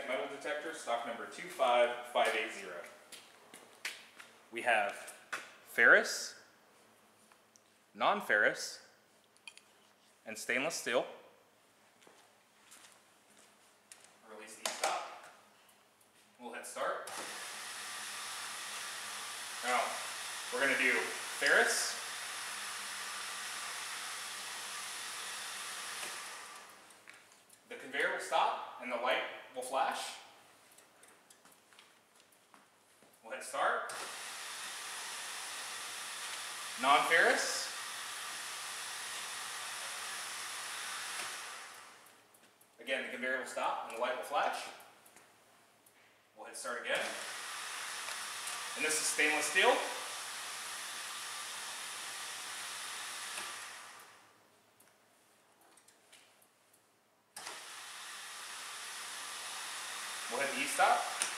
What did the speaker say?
metal detector, stock number 25580. We have ferrous, non-ferrous, and stainless steel. Release the e-stop. We'll hit start. Now, we're going to do ferrous, the conveyor will stop and the light will flash. We'll hit start. Non-ferrous. Again, the conveyor will stop and the light will flash. We'll hit start again. And this is stainless steel. We'll hit the e-stop.